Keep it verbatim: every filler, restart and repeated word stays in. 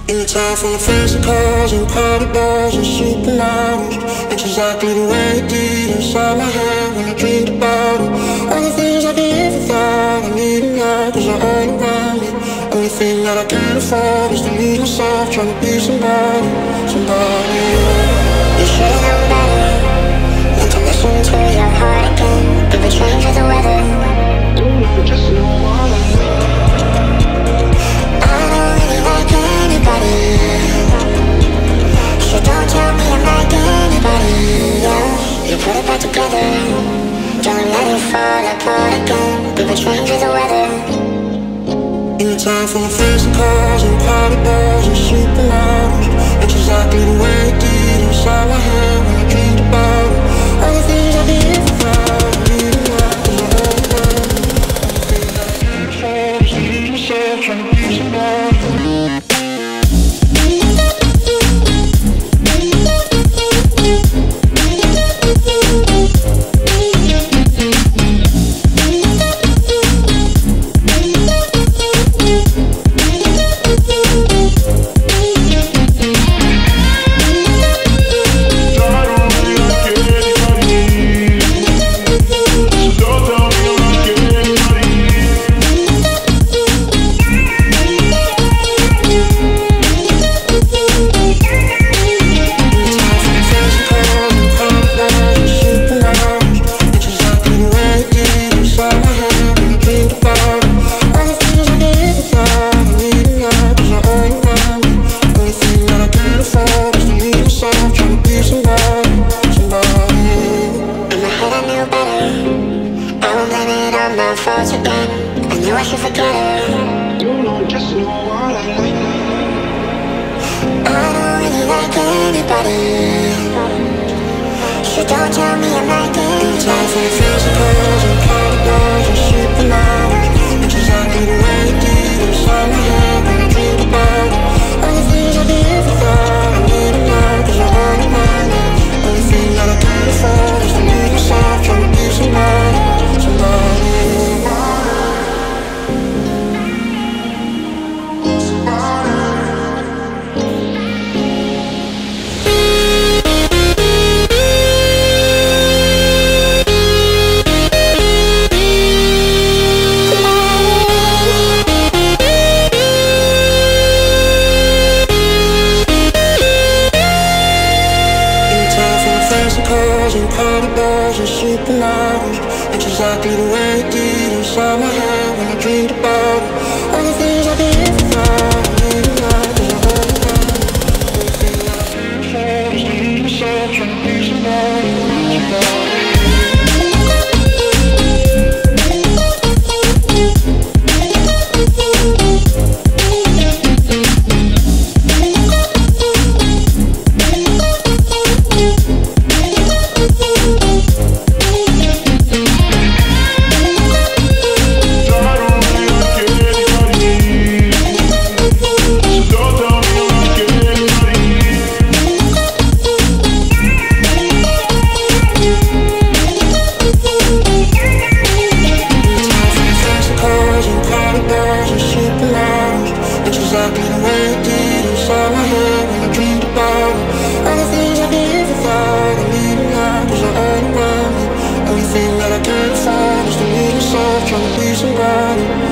In time for the fancy cars and party bars and supermodels. It's exactly the way it did inside my head when I dreamed about it. All the things I did for thought I need it now, cause they're all around me. Only thing that I can't afford is to lose myself trying to be somebody, somebody. You should've known better than to listen to your heart again. People change with the weather. You never just know what I know. I don't really like anybody, so don't tell me I'm like anybody, yeah. You put it back together, don't let it fall apart again. People change with the weather. In time for the fancy cars and party bars and supermodels. It's exactly the way it did inside my head when I dreamed about it. All the things I did for fun, I need it now, cause I'm all around me. All the things I can't afford is to lose myself trying to be somebody. So don't tell me I'm like it. Time for the fancy cars and party bars and supermodels. It's exactly the way it did inside my head when I dreamed about it. All the things I did for fun, I need it now, cause I'm all around me. Only thing that I can't afford is to lose myself trying to be somebody, somebody. It's exactly the way it did inside my head when I dreamed about it. All the things I did for fun, I need it now, cause I'm all around me. Only thing that I can't afford is to lose myself trying to be somebody, somebody. Exactly the way it did inside my head when I dreamed about it. All the things I did for fun, I need it now, cause they're all around me. Only thing that I can't afford is to lose myself trying to be somebody.